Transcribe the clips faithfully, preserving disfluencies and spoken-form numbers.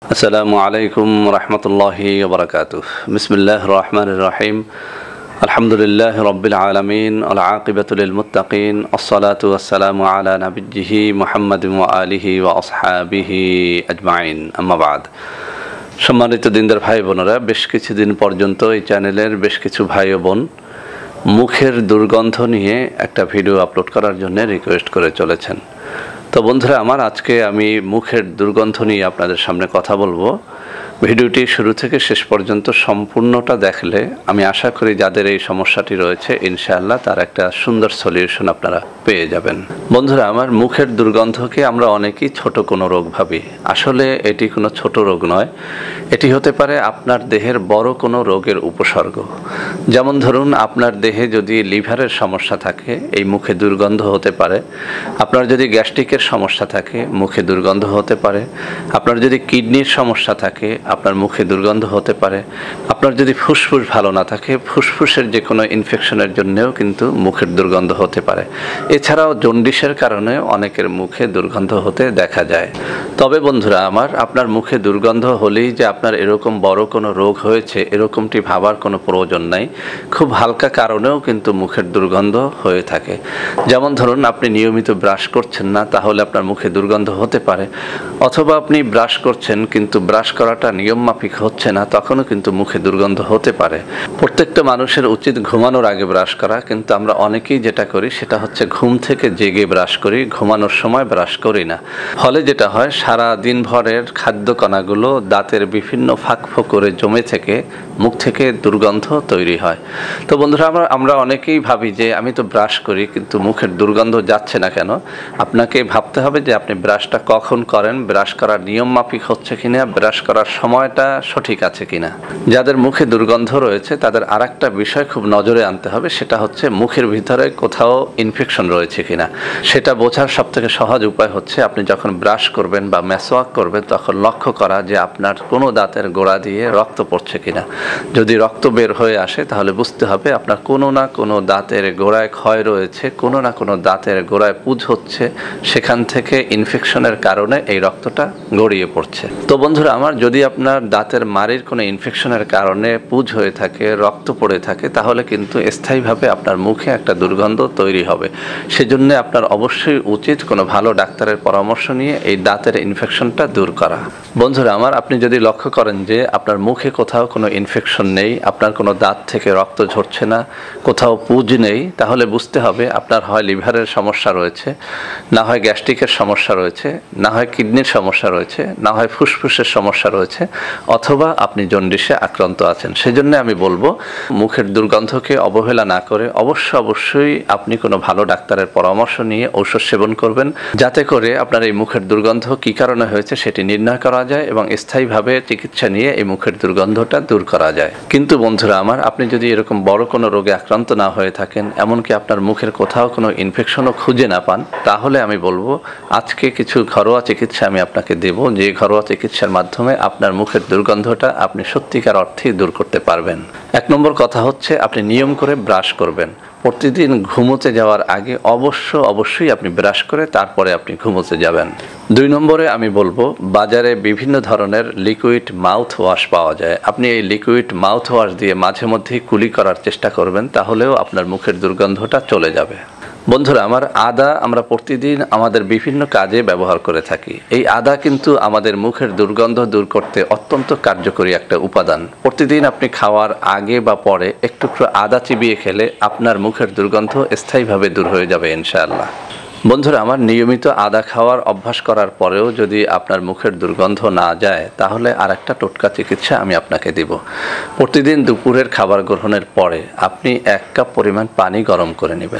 আসসালামু আলাইকুম রহমতুল্লাহি ওয়া বারাকাতুহু। বিসমিল্লাহির রহমানির রহিম। আলহামদুলিল্লাহি রাব্বিল আলামিন ওয়াল আকিবাতু লিল মুত্তাকিন। আসসালাতু ওয়াসসালামু আলা নাবিয়্যিহি মুহাম্মাদিন ওয়া আলিহি ওয়া আসহাবিহি আজমাইন। আম্মা বাদ। সম্মানিত দিনদার ভাই বোনেরা, বেশ কিছুদিন পর্যন্ত এই চ্যানেলের বেশ কিছু ভাই ও বোন মুখের দুর্গন্ধ নিয়ে একটা ভিডিও আপলোড করার জন্য রিকোয়েস্ট করে চলেছেন। তো বন্ধুরা আমার, আজকে আমি মুখের দুর্গন্ধ নিয়ে আপনাদের সামনে কথা বলবো। ভিডিওটি শুরু থেকে শেষ পর্যন্ত সম্পূর্ণটা দেখলে আমি আশা করি যাদের এই সমস্যাটি রয়েছে ইনশাআল্লাহ তার একটা সুন্দর সলিউশন আপনারা পেয়ে যাবেন। বন্ধুরা আমার, মুখের দুর্গন্ধকে আমরা অনেকেই ছোট কোনো রোগ ভাবি। আসলে এটি কোনো ছোট রোগ নয়, এটি হতে পারে আপনার দেহের বড় কোনো রোগের উপসর্গ। যেমন ধরুন, আপনার দেহে যদি লিভারের সমস্যা থাকে এই মুখে দুর্গন্ধ হতে পারে। আপনার যদি গ্যাস্ট্রিকের সমস্যা থাকে মুখে দুর্গন্ধ হতে পারে। আপনার যদি কিডনির সমস্যা থাকে আপনার মুখে দুর্গন্ধ হতে পারে। আপনার যদি ফুসফুস ভালো না থাকে ফুসফুসের যে কোনো ইনফেকশনের জন্যেও কিন্তু মুখের দুর্গন্ধ হতে পারে। এছাড়াও জন্ডিসের কারণে অনেকের মুখে দুর্গন্ধ হতে দেখা যায়। তবে বন্ধুরা আমার, আপনার মুখে দুর্গন্ধ হলেই যে আপনার এরকম বড় কোনো রোগ হয়েছে এরকমটি ভাবার কোনো প্রয়োজন নাই। খুব হালকা কারণেও কিন্তু মুখের দুর্গন্ধ হয়ে থাকে। যেমন ধরুন, আপনি নিয়মিত ব্রাশ করছেন না, তাহলে আপনার মুখে দুর্গন্ধ হতে পারে। অথবা আপনি ব্রাশ করছেন কিন্তু ব্রাশ করাটা নিয়ম মাফিক হচ্ছে না, তখনও কিন্তু মুখে দুর্গন্ধ হতে পারে। প্রত্যেকটা মানুষের উচিত ঘুমানোর আগে ব্রাশ করা, কিন্তু আমরা অনেকেই যেটা করি সেটা হচ্ছে ঘুম থেকে জেগে ব্রাশ করি, ঘুমানোর সময় ব্রাশ করি না। ফলে যেটা হয়, সারা দিন ভরের খাদ্য কণাগুলো দাঁতের বিভিন্ন ফাঁক ফোকরে জমে থেকে মুখ থেকে দুর্গন্ধ তৈরি হয়। তো বন্ধুরা আমরা আমরা অনেকেই ভাবি যে আমি তো ব্রাশ করি কিন্তু মুখের দুর্গন্ধ যাচ্ছে না কেন। আপনাকে ভাবতে হবে যে আপনি ব্রাশটা কখন করেন, ব্রাশ করার নিয়ম মাফিক হচ্ছে কিনা, ব্রাশ করার সময়টা সঠিক আছে কিনা। যাদের মুখে দুর্গন্ধ রয়েছে তাদের আর একটা বিষয় খুব নজরে আনতে হবে, সেটা হচ্ছে মুখের ভিতরে কোথাও ইনফেকশন রয়েছে কিনা। সেটা বোঝার সব থেকে সহজ উপায় হচ্ছে আপনি যখন ব্রাশ করবেন বা মেসওয়াক করবেন তখন লক্ষ্য করা যে আপনার কোনো দাঁতের গোড়া দিয়ে রক্ত পড়ছে কিনা। যদি রক্ত বের হয়ে আসে তাহলে বুঝতে হবে আপনার কোনো না কোনো দাঁতের গোড়ায় ক্ষয় রয়েছে, কোনো না কোনো দাঁতের গোড়ায় পুঁজ হচ্ছে, সেখান থেকে ইনফেকশনের কারণে এই রক্তটা গড়িয়ে পড়ছে। তো বন্ধুরা আমার, যদি আপনার দাঁতের মাড়ির কোনো ইনফেকশনের কারণে পুঁজ হয়ে থাকে, রক্ত পড়ে থাকে, তাহলে কিন্তু স্থায়ীভাবে আপনার মুখে একটা দুর্গন্ধ তৈরি হবে। সেজন্য আপনার অবশ্যই উচিত কোনো ভালো ডাক্তারের পরামর্শ নিয়ে এই দাঁতের ইনফেকশনটা দূর করা। বন্ধুরা আমার, আপনি যদি লক্ষ্য করেন যে আপনার মুখে কোথাও কোনো ইনফেকশন নেই, আপনার কোনো দাঁত থেকে রক্ত ঝরছে না, কোথাও পুঁজ নেই, তাহলে বুঝতে হবে আপনার হয় লিভারের সমস্যা রয়েছে, না হয় গ্যাস্ট্রিকের সমস্যা রয়েছে, না হয় কিডনির সমস্যা রয়েছে, না হয় ফুসফুসের সমস্যা রয়েছে, অথবা আপনি জন্ডিসে আক্রান্ত আছেন। সেজন্য আমি বলবো মুখের দুর্গন্ধকে অবহেলা না করে অবশ্য অবশ্যই আপনি কোনো ভালো ডাক্তারের পরামর্শ নিয়ে ঔষধ সেবন করবেন, যাতে করে আপনার এই মুখের দুর্গন্ধ কী কারণে হয়েছে সেটি নির্ণয় করা যায় এবং স্থায়ীভাবে চিকিৎসা নিয়ে এই মুখের দুর্গন্ধটা দূর করা যায়। কিন্তু বন্ধুরা আমার, আপনি যদি এরকম বড় কোনো রোগে আক্রান্ত না হয়ে থাকেন, এমনকি আপনার মুখের কোথাও কোনো ইনফেকশনও খুঁজে না পান, তাহলে আমি বলবো আজকে কিছু ঘরোয়া চিকিৎসা আমি আপনাকে দেব, যে ঘরোয়া চিকিৎসার মাধ্যমে আপনার মুখের দুর্গন্ধটা আপনি সত্যিকার অর্থেই দূর করতে পারবেন। এক নম্বর কথা হচ্ছে আপনি নিয়ম করে ব্রাশ করবেন। প্রতিদিন ঘুমোতে যাওয়ার আগে অবশ্য অবশ্যই আপনি ব্রাশ করে তারপরে আপনি ঘুমোতে যাবেন। দুই নম্বরে আমি বলবো, বাজারে বিভিন্ন ধরনের লিকুইড মাউথ ওয়াশ পাওয়া যায়। আপনি এই লিকুইড মাউথ ওয়াশ দিয়ে মাঝে মধ্যেই কুলি করার চেষ্টা করবেন, তাহলেও আপনার মুখের দুর্গন্ধটা চলে যাবে। বন্ধুরা আমার, আদা আমরা প্রতিদিন আমাদের বিভিন্ন কাজে ব্যবহার করে থাকি। এই আদা কিন্তু আমাদের মুখের দুর্গন্ধ দূর করতে অত্যন্ত কার্যকরী একটা উপাদান। প্রতিদিন আপনি খাওয়ার আগে বা পরে একটু একটু আদা চিবিয়ে খেলে আপনার মুখের দুর্গন্ধ স্থায়ীভাবে দূর হয়ে যাবে ইনশাআল্লাহ। বন্ধুরা আমার, নিয়মিত আদা খাওয়ার অভ্যাস করার পরেও যদি আপনার মুখের দুর্গন্ধ না যায় তাহলে আর একটা টোটকা চিকিৎসা আমি আপনাকে দেব। প্রতিদিন দুপুরের খাবার গ্রহণের পরে আপনি এক কাপ পরিমাণ পানি গরম করে নেবেন।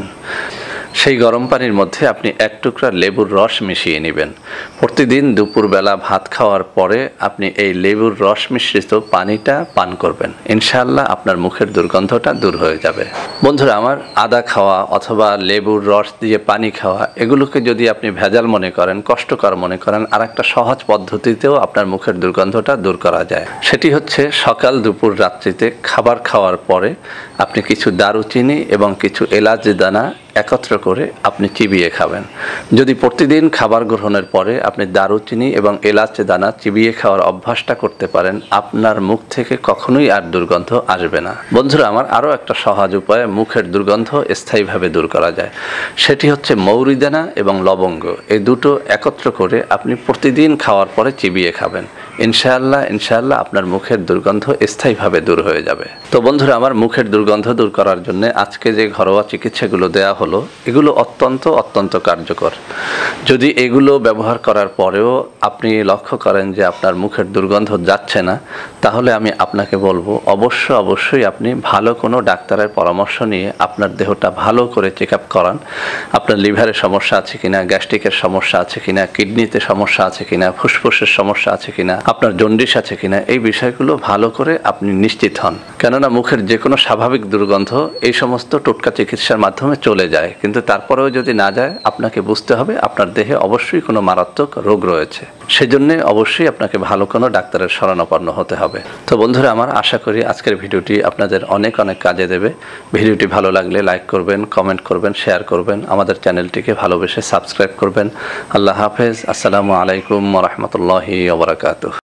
সেই গরম পানির মধ্যে আপনি এক টুকরা লেবুর রস মিশিয়ে নেবেন। প্রতিদিন দুপুরবেলা ভাত খাওয়ার পরে আপনি এই লেবুর রস মিশ্রিত পানিটা পান করবেন। ইনশাআল্লাহ আপনার মুখের দুর্গন্ধটা দূর হয়ে যাবে। বন্ধুরা আমার, আদা খাওয়া অথবা লেবুর রস দিয়ে পানি খাওয়া এগুলোকে যদি আপনি ভেজাল মনে করেন, কষ্টকর মনে করেন, আর একটা সহজ পদ্ধতিতেও আপনার মুখের দুর্গন্ধটা দূর করা যায়। সেটি হচ্ছে সকাল দুপুর রাত্রিতে খাবার খাওয়ার পরে আপনি কিছু দারুচিনি এবং কিছু এলাচ দানা একত্র করে আপনি চিবিয়ে খাবেন। যদি প্রতিদিন খাবার গ্রহণের পরে আপনি দারুচিনি এবং এলাচ দানা চিবিয়ে খাওয়ার অভ্যাসটা করতে পারেন, আপনার মুখ থেকে কখনোই আর দুর্গন্ধ আসবে না। বন্ধুরা আমার, আরও একটা সহজ উপায়ে মুখের দুর্গন্ধ স্থায়ীভাবে দূর করা যায়, সেটি হচ্ছে মৌরি দানা এবং লবঙ্গ। এই দুটো একত্র করে আপনি প্রতিদিন খাওয়ার পরে চিবিয়ে খাবেন। ইনশাআল্লাহ ইনশাআল্লাহ আপনার মুখের দুর্গন্ধ স্থায়ীভাবে দূর হয়ে যাবে। তো বন্ধুরা আমার, মুখের দুর্গন্ধ দূর করার জন্য আজকে যে ঘরোয়া চিকিৎসাগুলো দেয়া হলো, এগুলো অত্যন্ত অত্যন্ত কার্যকর। যদি এগুলো ব্যবহার করার পরেও আপনি লক্ষ্য করেন যে আপনার মুখের দুর্গন্ধ যাচ্ছে না, তাহলে আমি আপনাকে বলবো অবশ্য অবশ্যই আপনি ভালো কোনো ডাক্তারের পরামর্শ নিয়ে আপনার দেহটা ভালো করে চেক আপ করান। আপনার লিভারের সমস্যা আছে কিনা, গ্যাস্ট্রিকের সমস্যা আছে কিনা, কিডনিতে সমস্যা আছে কিনা, ফুসফুসের সমস্যা আছে কিনা, আপনার জন্ডিস আছে কিনা, এই বিষয়গুলো ভালো করে আপনি নিশ্চিত হন। কেননা মুখের যে কোনো স্বাভাবিক দুর্গন্ধ এই সমস্ত টোটকা চিকিৎসার মাধ্যমে চলে যায়, কিন্তু তারপরেও যদি না যায়, আপনাকে বুঝতে হবে আপনার দেহে অবশ্যই কোনো মারাত্মক রোগ রয়েছে। সেজন্য অবশ্যই আপনাকে ভালো কোনো ডাক্তারের শরণাপন্ন হতে হবে। তো বন্ধুরা আমার, আশা করি আজকের ভিডিওটি আপনাদের অনেক অনেক কাজে দেবে। ভিডিওটি ভালো লাগলে লাইক করবেন, কমেন্ট করবেন, শেয়ার করবেন, আমাদের চ্যানেলটিকে ভালোবেসে সাবস্ক্রাইব করবেন। আল্লাহ হাফেজ। আসসালামু আলাইকুম ওয়া রাহমাতুল্লাহি ওয়া বারাকাতুহু।